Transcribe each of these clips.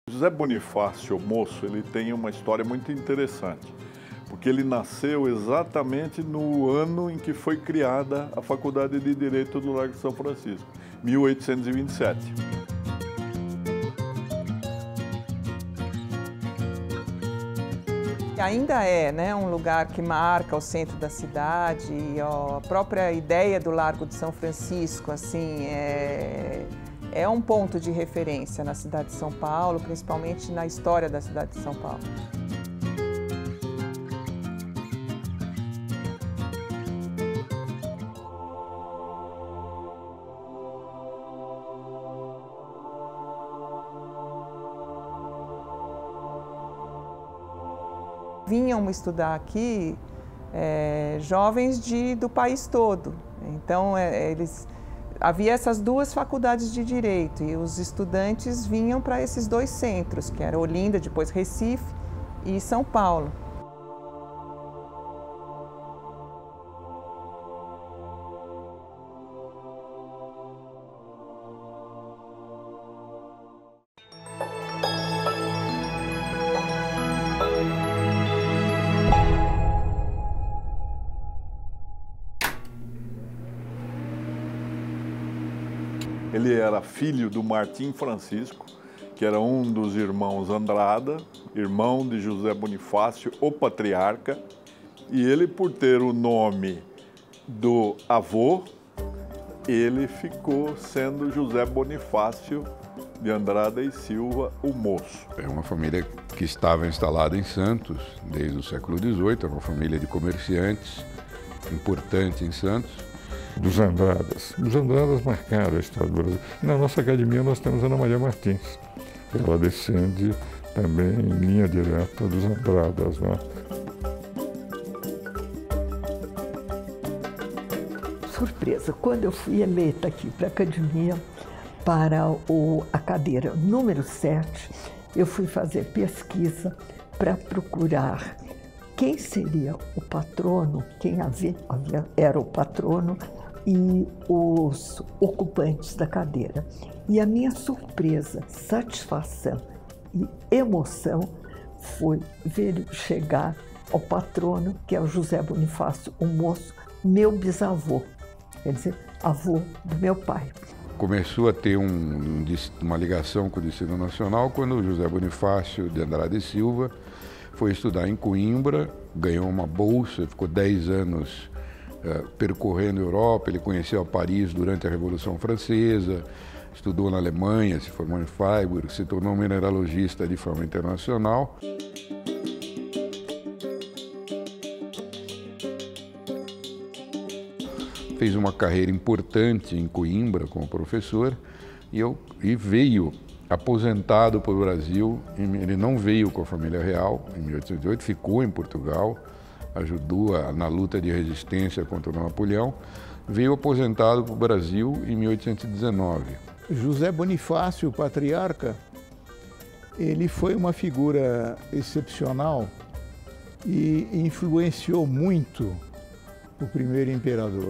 José Bonifácio, moço, ele tem uma história muito interessante, porque ele nasceu exatamente no ano em que foi criada a Faculdade de Direito do Largo de São Francisco, 1827. Ainda é, né, um lugar que marca o centro da cidade, e a própria ideia do Largo de São Francisco, assim, é um ponto de referência na cidade de São Paulo, principalmente na história da cidade de São Paulo. Vinham estudar aqui jovens do país todo. Então, havia essas duas faculdades de Direito e os estudantes vinham para esses dois centros, que era Olinda, depois Recife e São Paulo. Ele era filho do Martim Francisco, que era um dos irmãos Andrada, irmão de José Bonifácio, o patriarca, e ele, por ter o nome do avô, ele ficou sendo José Bonifácio de Andrada e Silva, o moço. É uma família que estava instalada em Santos desde o século XVIII, é uma família de comerciantes importante em Santos. Dos Andradas. Os Andradas marcaram a história do Brasil. E na nossa academia nós temos Ana Maria Martins. Ela descende também em linha direta dos Andradas, né? Surpresa, quando eu fui eleita aqui para a academia para a cadeira número 7, eu fui fazer pesquisa para procurar quem seria o patrono, quem era o patrono e os ocupantes da cadeira. E a minha surpresa, satisfação e emoção foi ver chegar ao patrono, que é o José Bonifácio, o moço, meu bisavô, quer dizer, avô do meu pai. Começou a ter uma ligação com o Distrito Nacional quando o José Bonifácio de Andrada e Silva foi estudar em Coimbra, ganhou uma bolsa, ficou 10 anos percorrendo a Europa. Ele conheceu Paris durante a Revolução Francesa, estudou na Alemanha, se formou em Freiburg, se tornou mineralogista de forma internacional. Fez uma carreira importante em Coimbra como professor e veio aposentado para o Brasil. Ele não veio com a família real em 1808, ficou em Portugal, ajudou na luta de resistência contra o Napoleão, veio aposentado para o Brasil em 1819. José Bonifácio, o patriarca, ele foi uma figura excepcional e influenciou muito o primeiro imperador.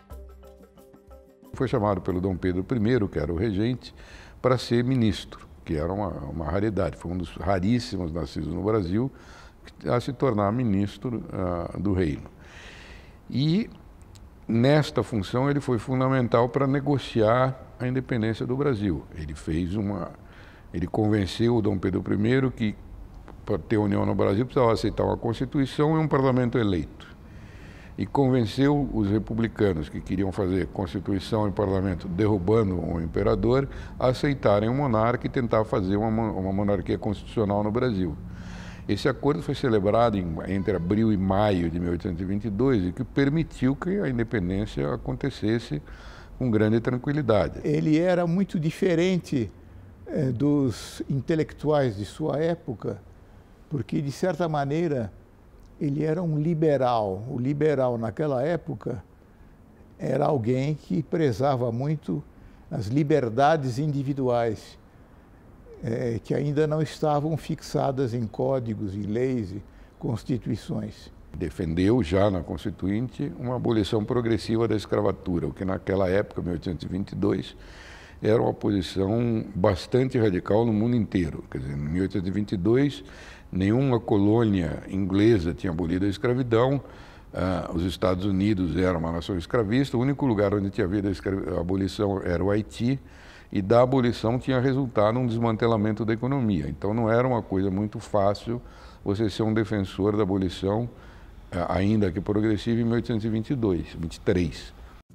Foi chamado pelo Dom Pedro I, que era o regente, para ser ministro, que era uma raridade. Foi um dos raríssimos nascidos no Brasil a se tornar ministro do reino. E nesta função ele foi fundamental para negociar a independência do Brasil. Ele convenceu o Dom Pedro I que para ter união no Brasil precisava aceitar uma Constituição e um parlamento eleito. E convenceu os republicanos que queriam fazer Constituição e parlamento derrubando o imperador a aceitarem o monarca e tentar fazer uma monarquia constitucional no Brasil. Esse acordo foi celebrado entre abril e maio de 1822 e que permitiu que a independência acontecesse com grande tranquilidade. Ele era muito diferente dos intelectuais de sua época, porque, de certa maneira, ele era um liberal. O liberal, naquela época, era alguém que prezava muito as liberdades individuais, que ainda não estavam fixadas em códigos e leis e constituições. Defendeu já na Constituinte uma abolição progressiva da escravatura, o que naquela época, 1822, era uma posição bastante radical no mundo inteiro. Quer dizer, em 1822, nenhuma colônia inglesa tinha abolido a escravidão, os Estados Unidos eram uma nação escravista, o único lugar onde tinha havido a abolição era o Haiti, e da abolição tinha resultado um desmantelamento da economia. Então não era uma coisa muito fácil você ser um defensor da abolição, ainda que progressiva, em 1823.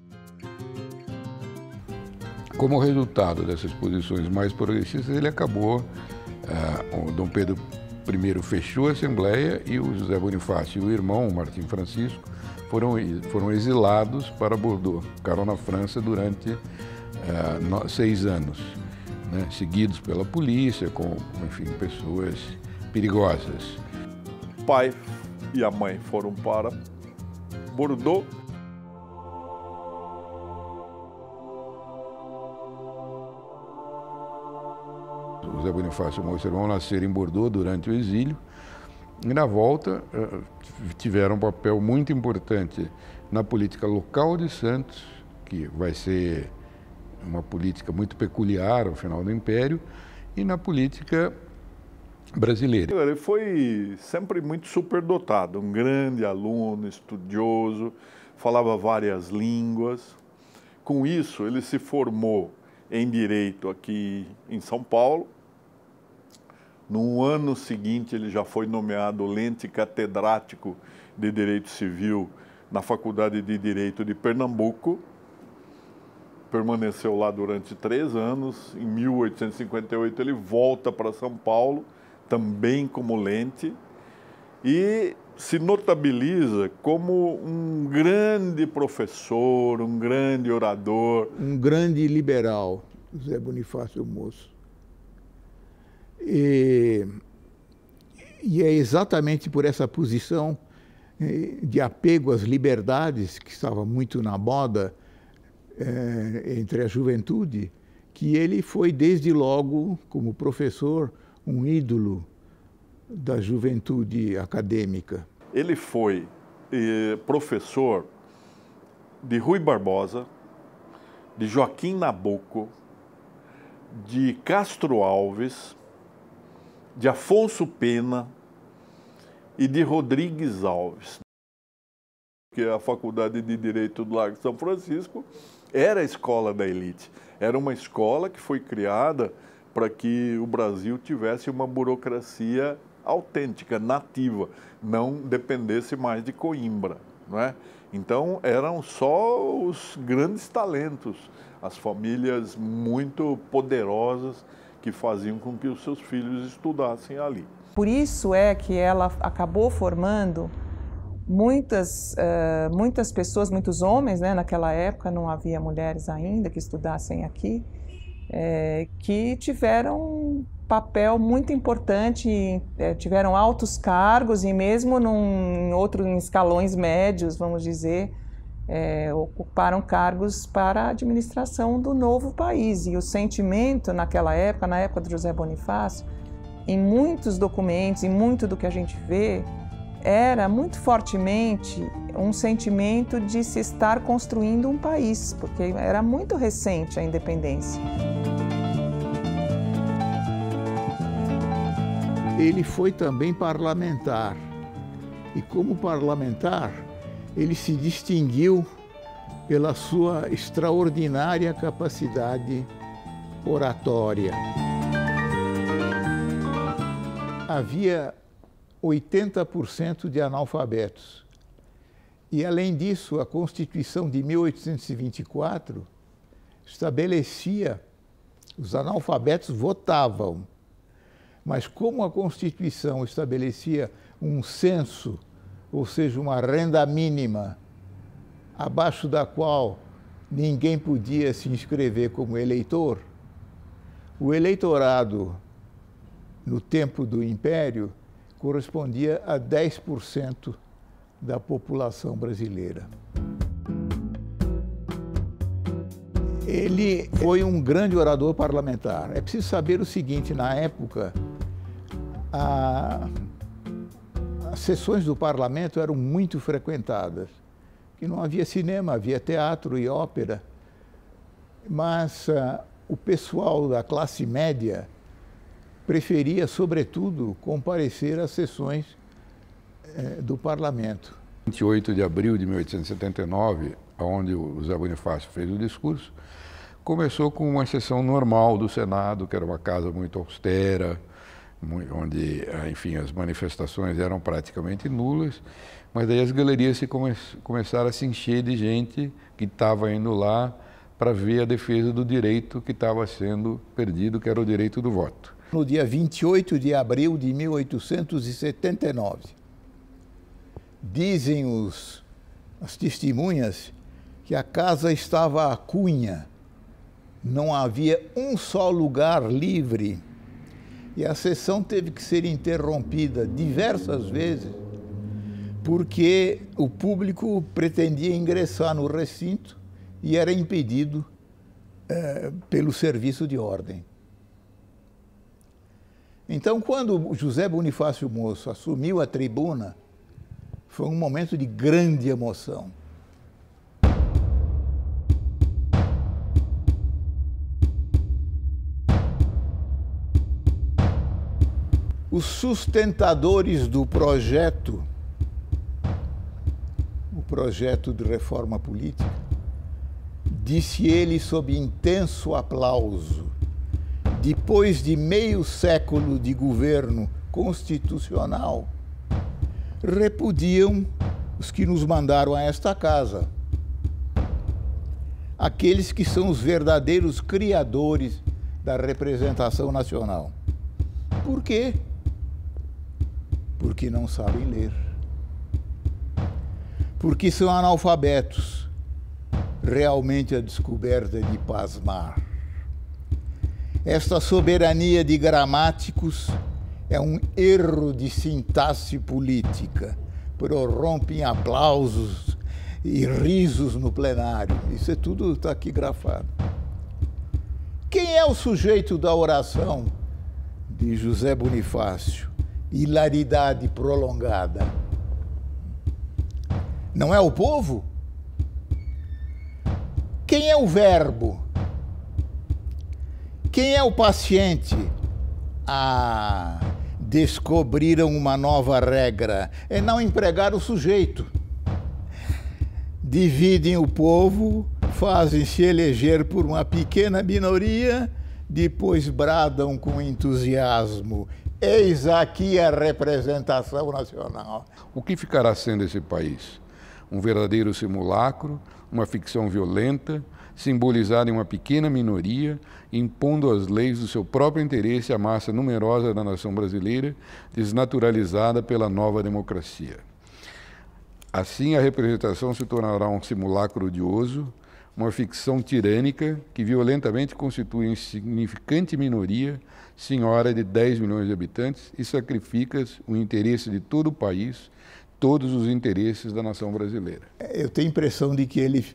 Como resultado dessas posições mais progressistas, ele acabou, o Dom Pedro I fechou a Assembleia e o José Bonifácio e o irmão, o Martim Francisco, foram exilados para Bordeaux, ficaram na França durante 6 anos, né, seguidos pela polícia, com, enfim, pessoas perigosas. O pai e a mãe foram para Bordeaux. O José Bonifácio e o moço irmão nasceram em Bordeaux durante o exílio e, na volta, tiveram um papel muito importante na política local de Santos, que vai ser uma política muito peculiar ao final do Império, e na política brasileira. Ele foi sempre muito superdotado, um grande aluno, estudioso, falava várias línguas. Com isso, ele se formou em Direito aqui em São Paulo. No ano seguinte, ele já foi nomeado lente catedrático de Direito Civil na Faculdade de Direito de Pernambuco. Permaneceu lá durante 3 anos. Em 1858, ele volta para São Paulo, também como lente, e se notabiliza como um grande professor, um grande orador. Um grande liberal, José Bonifácio Moço. E é exatamente por essa posição de apego às liberdades, que estava muito na moda entre a juventude, que ele foi desde logo, como professor, um ídolo da juventude acadêmica. Ele foi professor de Rui Barbosa, de Joaquim Nabuco, de Castro Alves, de Afonso Pena e de Rodrigues Alves. Que a Faculdade de Direito do Largo de São Francisco era a escola da elite. Era uma escola que foi criada para que o Brasil tivesse uma burocracia autêntica, nativa, não dependesse mais de Coimbra, não é? Então eram só os grandes talentos, as famílias muito poderosas que faziam com que os seus filhos estudassem ali. Por isso é que ela acabou formando muitas pessoas, muitos homens, né? Naquela época não havia mulheres ainda que estudassem aqui, que tiveram um papel muito importante, tiveram altos cargos e mesmo em escalões médios, vamos dizer, ocuparam cargos para a administração do novo país. E o sentimento naquela época, na época de José Bonifácio, em muitos documentos, em muito do que a gente vê, era muito fortemente um sentimento de se estar construindo um país, porque era muito recente a independência. Ele foi também parlamentar, e como parlamentar, ele se distinguiu pela sua extraordinária capacidade oratória. Havia 80% de analfabetos. E, além disso, a Constituição de 1824 estabelecia, os analfabetos votavam, mas como a Constituição estabelecia um censo, ou seja, uma renda mínima, abaixo da qual ninguém podia se inscrever como eleitor, o eleitorado, no tempo do Império, correspondia a 10% da população brasileira. Ele foi um grande orador parlamentar. É preciso saber o seguinte, na época, as sessões do parlamento eram muito frequentadas, que não havia cinema, havia teatro e ópera, mas o pessoal da classe média preferia, sobretudo, comparecer às sessões do parlamento. 28 de abril de 1879, onde o José Bonifácio fez o discurso, começou com uma sessão normal do Senado, que era uma casa muito austera, onde, enfim, as manifestações eram praticamente nulas, mas daí as galerias começaram a se encher de gente que estava indo lá para ver a defesa do direito que estava sendo perdido, que era o direito do voto. No dia 28 de abril de 1879, dizem as testemunhas que a casa estava à cunha, não havia um só lugar livre e a sessão teve que ser interrompida diversas vezes porque o público pretendia ingressar no recinto e era impedido pelo serviço de ordem. Então, quando José Bonifácio Moço assumiu a tribuna, foi um momento de grande emoção. Os sustentadores do projeto, o projeto de reforma política, disse ele sob intenso aplauso, depois de meio século de governo constitucional, repudiam os que nos mandaram a esta casa, aqueles que são os verdadeiros criadores da representação nacional. Por quê? Porque não sabem ler. Porque são analfabetos. Realmente a descoberta de pasmar. Esta soberania de gramáticos é um erro de sintaxe política, prorrompe em aplausos e risos no plenário. Isso tudo está aqui grafado. Quem é o sujeito da oração de José Bonifácio? Hilaridade prolongada. Não é o povo? Quem é o verbo? Quem é o paciente? Descobriram uma nova regra, é não empregar o sujeito. Dividem o povo, fazem-se eleger por uma pequena minoria, depois bradam com entusiasmo: eis aqui a representação nacional. O que ficará sendo esse país? Um verdadeiro simulacro, uma ficção violenta, simbolizada em uma pequena minoria, impondo as leis do seu próprio interesse à massa numerosa da nação brasileira, desnaturalizada pela nova democracia. Assim, a representação se tornará um simulacro odioso, uma ficção tirânica que violentamente constitui insignificante minoria, senhora de 10 milhões de habitantes, e sacrifica o interesse de todo o país, todos os interesses da nação brasileira. Eu tenho a impressão de que ele...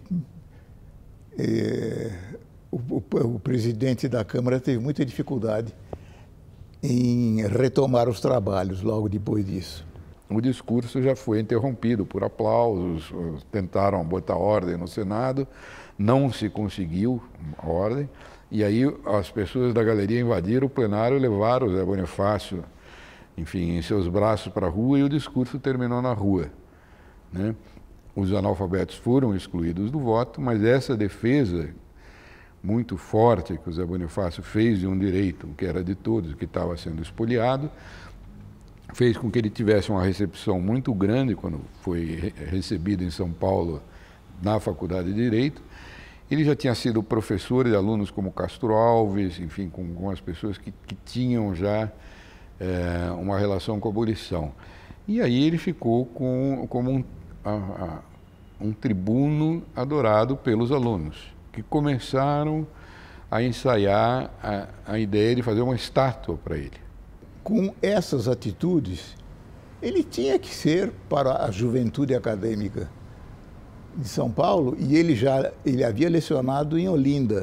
o presidente da Câmara teve muita dificuldade em retomar os trabalhos logo depois disso. O discurso já foi interrompido por aplausos, tentaram botar ordem no Senado, não se conseguiu a ordem, e aí as pessoas da galeria invadiram o plenário e levaram o Zé Bonifácio, enfim, em seus braços para a rua, e o discurso terminou na rua, né? Os analfabetos foram excluídos do voto, mas essa defesa muito forte que o Zé Bonifácio fez de um direito que era de todos, que estava sendo expoliado, fez com que ele tivesse uma recepção muito grande quando foi recebido em São Paulo na Faculdade de Direito. Ele já tinha sido professor de alunos como Castro Alves, enfim, com algumas pessoas que tinham já uma relação com a abolição. E aí ele ficou como um tribuno adorado pelos alunos, que começaram a ensaiar a ideia de fazer uma estátua para ele. Com essas atitudes, ele tinha que ser para a juventude acadêmica de São Paulo, e ele havia lecionado em Olinda.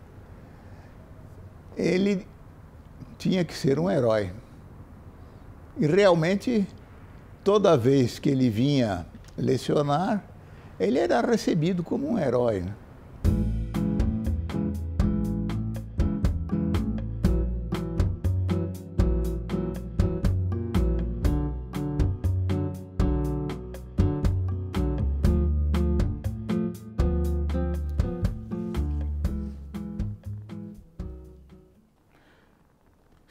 Ele tinha que ser um herói. E realmente, toda vez que ele vinha lecionar, ele era recebido como um herói, né?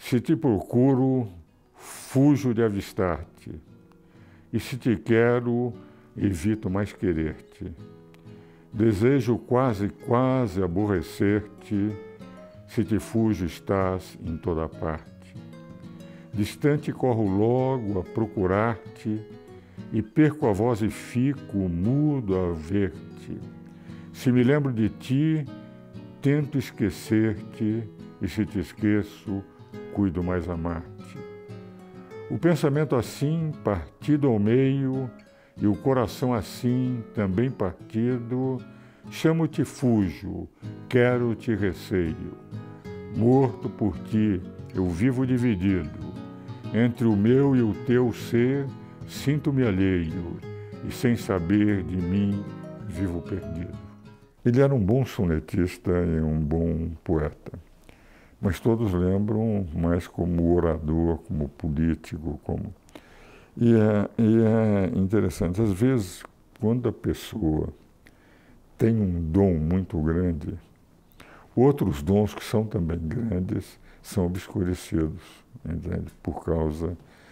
Se te procuro, fujo de avistar-te, e se te quero, evito mais querer-te. Desejo quase, quase aborrecer-te, se te fujo estás em toda parte. Distante corro logo a procurar-te, e perco a voz e fico mudo a ver-te. Se me lembro de ti, tento esquecer-te, e se te esqueço, cuido mais amar-te. O pensamento assim, partido ao meio, e o coração assim, também partido, chamo-te fujo, quero-te receio. Morto por ti, eu vivo dividido. Entre o meu e o teu ser, sinto-me alheio, e sem saber de mim, vivo perdido. Ele era um bom sonetista e um bom poeta, mas todos lembram mais como orador, como político, como... E é interessante, às vezes, quando a pessoa tem um dom muito grande, outros dons que são também grandes são obscurecidos, entende? Por causa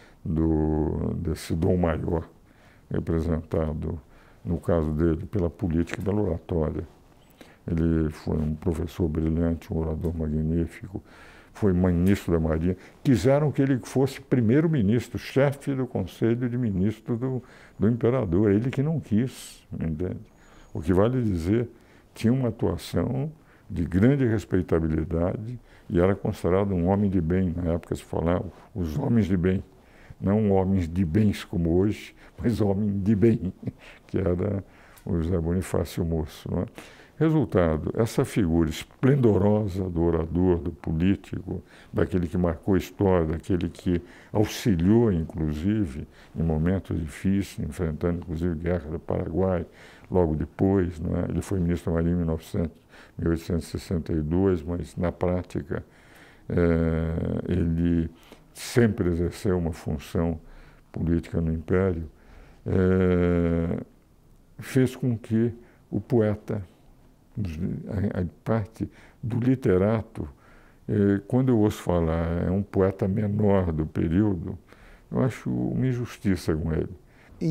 desse dom maior, representado, no caso dele, pela política e pela oratória. Ele foi um professor brilhante, um orador magnífico, foi ministro da Marinha. Quiseram que ele fosse primeiro-ministro, chefe do Conselho de Ministros do Imperador. Ele que não quis, entende? O que vale dizer, tinha uma atuação de grande respeitabilidade e era considerado um homem de bem. Na época se falava os homens de bem, não homens de bens como hoje, mas homem de bem, que era o José Bonifácio Moço, não é? Resultado, essa figura esplendorosa do orador, do político, daquele que marcou a história, daquele que auxiliou, inclusive, em momentos difíceis, enfrentando, inclusive, a Guerra do Paraguai, logo depois, não é? Ele foi ministro da Marinha em 1862, mas, na prática, ele sempre exerceu uma função política no Império, fez com que o poeta, a parte do literato, quando eu ouço falar é um poeta menor do período, eu acho uma injustiça com ele. Em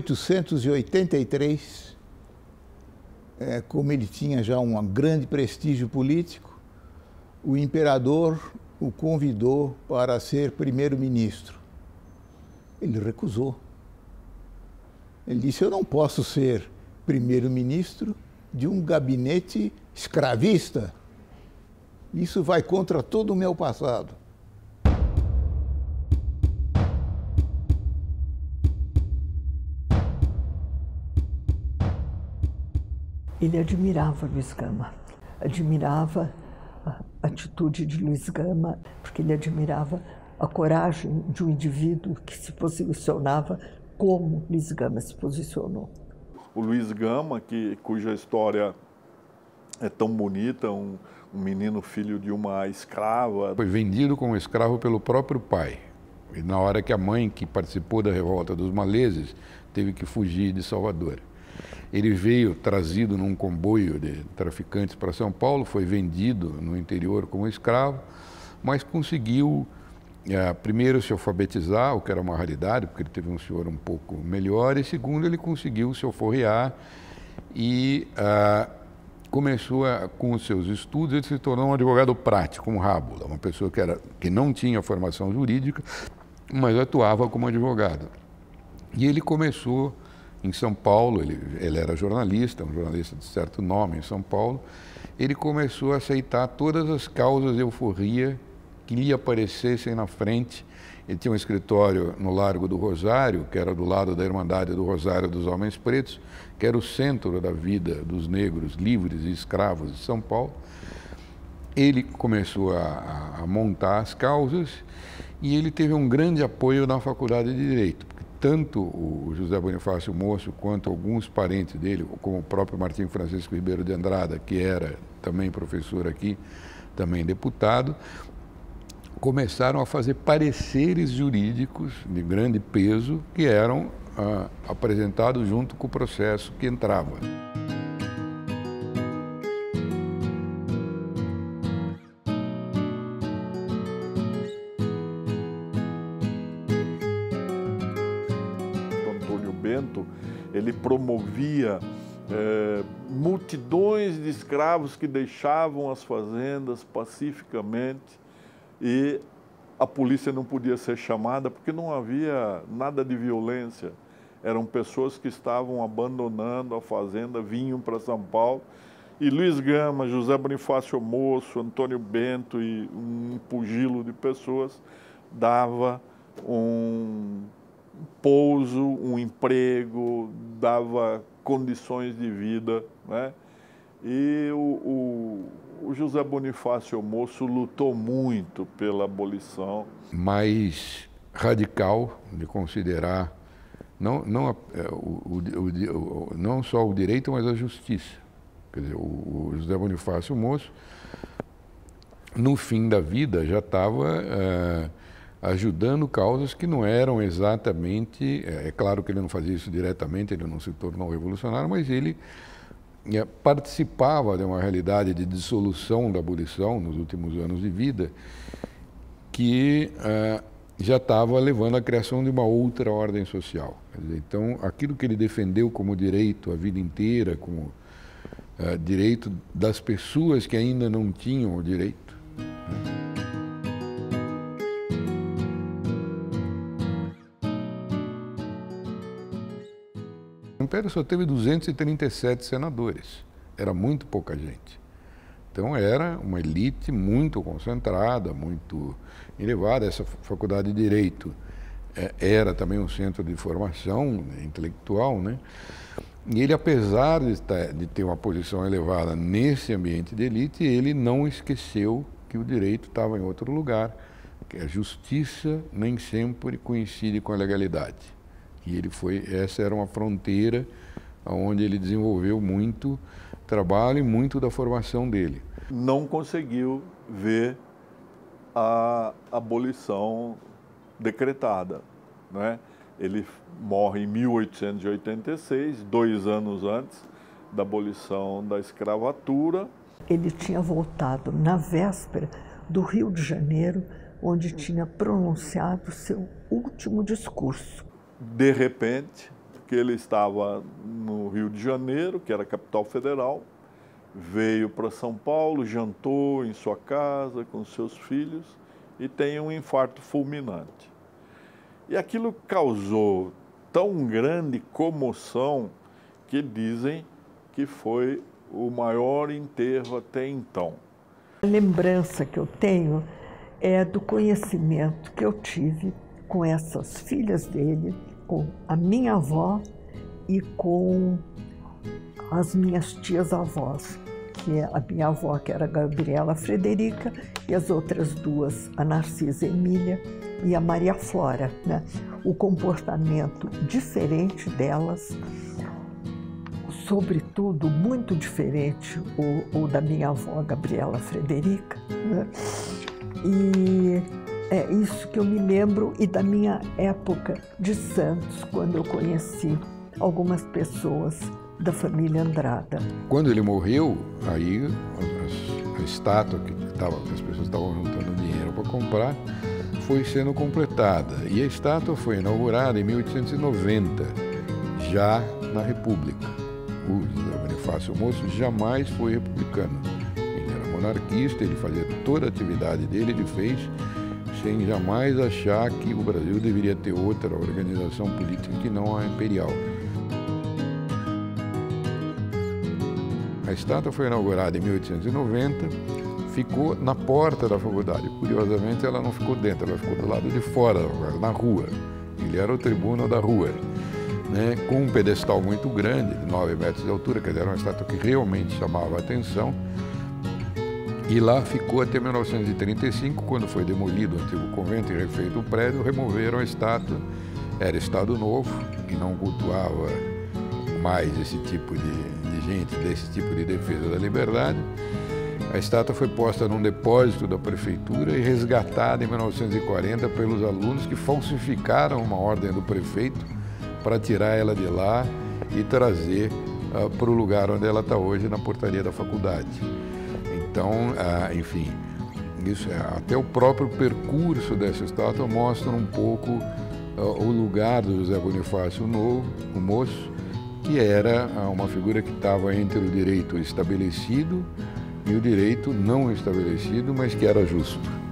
1883, como ele tinha já um grande prestígio político, o imperador o convidou para ser primeiro-ministro. Ele recusou. Ele disse, eu não posso ser primeiro-ministro de um gabinete escravista. Isso vai contra todo o meu passado. Ele admirava Luiz Gama, admirava a atitude de Luiz Gama, porque ele admirava a coragem de um indivíduo que se posicionava como Luiz Gama se posicionou. O Luiz Gama, cuja história é tão bonita, um menino filho de uma escrava. Foi vendido como escravo pelo próprio pai. E na hora que a mãe, que participou da revolta dos maleses, teve que fugir de Salvador. Ele veio trazido num comboio de traficantes para São Paulo, foi vendido no interior como escravo, mas conseguiu primeiro se alfabetizar, o que era uma raridade, porque ele teve um senhor um pouco melhor, e segundo, ele conseguiu se alforriar e começou com os seus estudos, ele se tornou um advogado prático, um rábula, uma pessoa que não tinha formação jurídica, mas atuava como advogado. E ele começou em São Paulo, ele era jornalista, um jornalista de certo nome em São Paulo, ele começou a aceitar todas as causas de euforia que lhe aparecessem na frente. Ele tinha um escritório no Largo do Rosário, que era do lado da Irmandade do Rosário dos Homens Pretos, que era o centro da vida dos negros livres e escravos de São Paulo. Ele começou a montar as causas e ele teve um grande apoio na Faculdade de Direito. Tanto o José Bonifácio Moço quanto alguns parentes dele, como o próprio Martim Francisco Ribeiro de Andrada, que era também professor aqui, também deputado, começaram a fazer pareceres jurídicos de grande peso que eram apresentados junto com o processo que entrava. Bento, ele promovia multidões de escravos que deixavam as fazendas pacificamente e a polícia não podia ser chamada porque não havia nada de violência. Eram pessoas que estavam abandonando a fazenda, vinham para São Paulo. E Luiz Gama, José Bonifácio Moço, Antônio Bento e um pugilo de pessoas dava um pouso, um emprego, dava condições de vida, né? E o José Bonifácio Moço lutou muito pela abolição. Mais radical de considerar não só o direito, mas a justiça. Quer dizer, o José Bonifácio Moço, no fim da vida, já estava ajudando causas que não eram exatamente... É claro que ele não fazia isso diretamente, ele não se tornou revolucionário, mas ele participava de uma realidade de dissolução da abolição nos últimos anos de vida, que já estava levando à criação de uma outra ordem social. Quer dizer, então, aquilo que ele defendeu como direito a vida inteira, como direito das pessoas que ainda não tinham o direito, né? O Império só teve 237 senadores, era muito pouca gente. Então era uma elite muito concentrada, muito elevada. Essa faculdade de Direito era também um centro de formação intelectual, né? E ele, apesar de ter uma posição elevada nesse ambiente de elite, ele não esqueceu que o direito estava em outro lugar, que a justiça nem sempre coincide com a legalidade. E essa era uma fronteira onde ele desenvolveu muito trabalho e muito da formação dele. Não conseguiu ver a abolição decretada, né? Ele morre em 1886, 2 anos antes da abolição da escravatura. Ele tinha voltado na véspera do Rio de Janeiro, onde tinha pronunciado seu último discurso. De repente, que ele estava no Rio de Janeiro, que era a capital federal, veio para São Paulo, jantou em sua casa com seus filhos e tem um infarto fulminante. E aquilo causou tão grande comoção que dizem que foi o maior enterro até então. A lembrança que eu tenho é do conhecimento que eu tive com essas filhas dele, com a minha avó e com as minhas tias-avós, que é a minha avó, que era a Gabriela Frederica, e as outras duas, a Narcisa Emília e a Maria Flora, né? O comportamento diferente delas, sobretudo muito diferente o da minha avó, Gabriela Frederica, né? E é isso que eu me lembro, e da minha época de Santos, quando eu conheci algumas pessoas da família Andrada. Quando ele morreu, aí a estátua que as pessoas estavam juntando dinheiro para comprar foi sendo completada. E a estátua foi inaugurada em 1890, já na República. O José Bonifácio Moço jamais foi republicano. Ele era monarquista, ele fazia toda a atividade dele, ele fez sem jamais achar que o Brasil deveria ter outra organização política que não a imperial. A estátua foi inaugurada em 1890, ficou na porta da faculdade. Curiosamente, ela não ficou dentro, ela ficou do lado de fora, na rua. Ele era o tribuno da rua, né? Com um pedestal muito grande, de 9 metros de altura, quer dizer, era uma estátua que realmente chamava a atenção. E lá ficou até 1935, quando foi demolido o antigo convento e refeito o prédio, removeram a estátua. Era Estado Novo, e não cultuava mais esse tipo de gente, desse tipo de defesa da liberdade. A estátua foi posta num depósito da prefeitura e resgatada em 1940 pelos alunos que falsificaram uma ordem do prefeito para tirar ela de lá e trazer para o lugar onde ela está hoje, na portaria da faculdade. Então, enfim, isso até o próprio percurso dessa estátua mostra um pouco o lugar do José Bonifácio Novo, o moço, que era uma figura que estava entre o direito estabelecido e o direito não estabelecido, mas que era justo.